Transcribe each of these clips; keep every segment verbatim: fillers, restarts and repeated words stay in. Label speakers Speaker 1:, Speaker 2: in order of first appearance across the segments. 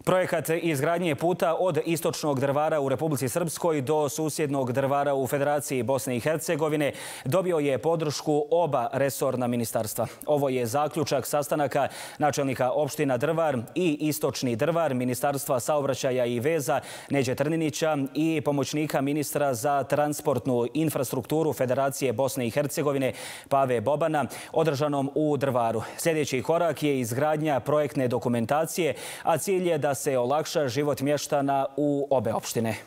Speaker 1: Projekat izgradnje puta od istočnog Drvara u Republici Srpskoj do susjednog Drvara u Federaciji Bosne i Hercegovine dobio je podršku oba resorna ministarstva. Ovo je zaključak sastanaka načelnika opština Drvar i Istočni Drvar, Ministarstva saobraćaja i veza Neđe Trninića i pomoćnika ministra za transportnu infrastrukturu Federacije Bosne i Hercegovine Pave Bobana, održanom u Drvaru. Sljedeći korak je izgradnja projektne dokumentacije, a cilj je da se olakša život mještana u obe opštine.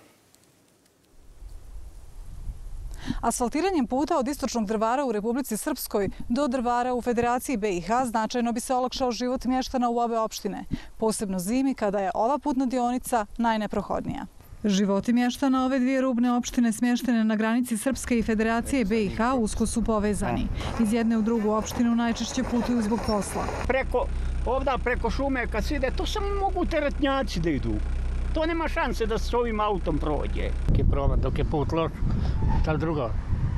Speaker 2: Asfaltiranjem puta od istočnog Drvara u Republici Srpskoj do Drvara u Federaciji B i H značajno bi se olakšao život mještana u obe opštine, posebno zimi kada je ova putna dionica najneprohodnija. Životi mještana ove dvije rubne opštine smještene na granici Srpske i Federacije B i H usko su povezani. Iz jedne u drugu opštinu najčešće putuju zbog posla.
Speaker 3: Preko, ovda preko šume kad se ide, to samo mogu teretnjaci da idu. To nema šanse da se s ovim autom prođe. Dok je promet, dok je put loš, šta drugo?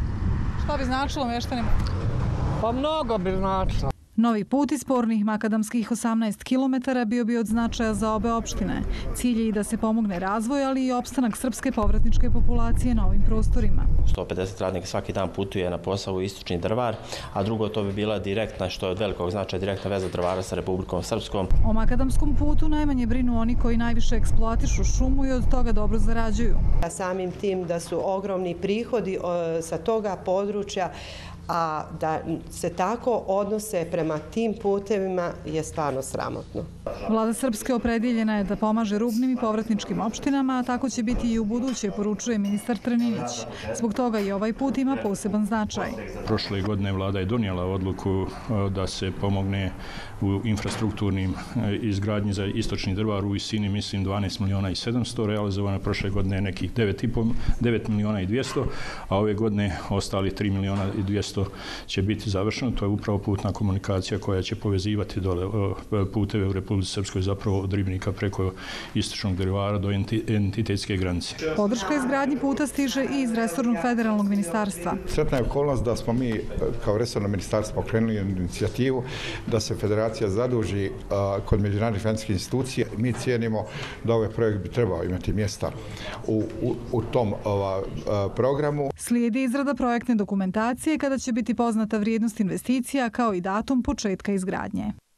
Speaker 2: Šta bi značilo mještanima?
Speaker 3: Pa mnogo bi značilo.
Speaker 2: Novi put iz spornih makadamskih osamnaest kilometara bio bi od značaja za obe opštine. Cilj je i da se pomogne razvoj, ali i opstanak srpske povratničke populacije na ovim prostorima.
Speaker 4: sto pedeset radnika svaki dan putuje na posao u Istočni Drvar, a drugo to bi bila direktna, što je od velikog značaja, direktna veza Drvara sa Republikom Srpskom.
Speaker 2: O makadamskom putu najmanje brinu oni koji najviše eksploatišu šumu i od toga dobro zarađuju.
Speaker 5: Samim tim da su ogromni prihodi sa toga područja, a da se tako odnose prema tim putevima je stvarno sramotno.
Speaker 2: Vlada Srpske opredjeljena je da pomaže rubnim i povratničkim opštinama, a tako će biti i u buduće, poručuje ministar Trninić. Zbog toga i ovaj put ima poseban značaj.
Speaker 6: Prošle godine vlada je donijela odluku da se pomogne u infrastrukturnim izgradnji za Istočni Drvar u visini, mislim, dvanaest miliona i sedamsto, realizovano prošle godine nekih devet miliona i dvjesto, a ove godine ostali tri miliona i dvjesto će biti završeno. To je upravo putna komunikacija koja će povezivati dole puteve u Republici Srpskoj, zapravo od Ribnika preko Istočnog Drvara do entitetske granice.
Speaker 2: Podrška izgradnji puta stiže i iz resornog federalnog ministarstva.
Speaker 7: Sretna je okolnost da smo mi kao resorno ministarstvo pokrenuli inicijativu da se federacija zaduži kod međunarodnih financijskih institucija. Mi cijenimo da ovaj projekt bi trebao imati mjesta u, u, u tom ova, programu.
Speaker 2: Slijedi izrada projektne dokumentacije kada će biti poznata vrijednost investicija kao i datum početka izgradnje.